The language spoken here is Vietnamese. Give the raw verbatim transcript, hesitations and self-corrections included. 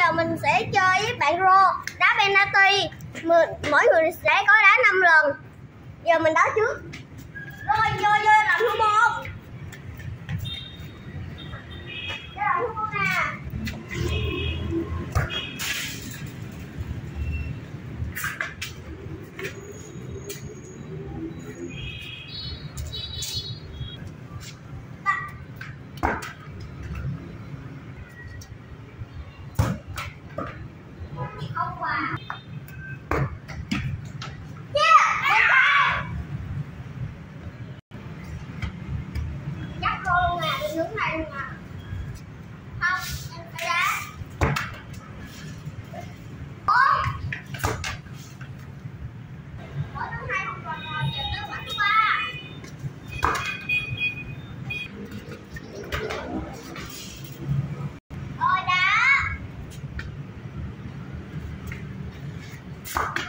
giờ mình sẽ chơi với bạn Rô đá penalty. Mỗi người sẽ có đá năm lần. Giờ mình đá trước. Rồi vô vô làm thứ một. Đây là thứ một nè. Không vào. Chắc cô luôn nè, đừng đứng này luôn nè. Không, em phải đá. Ôi! Ủa, thứ hai không còn rồi, giờ tới quả thứ ba. Rồi đá.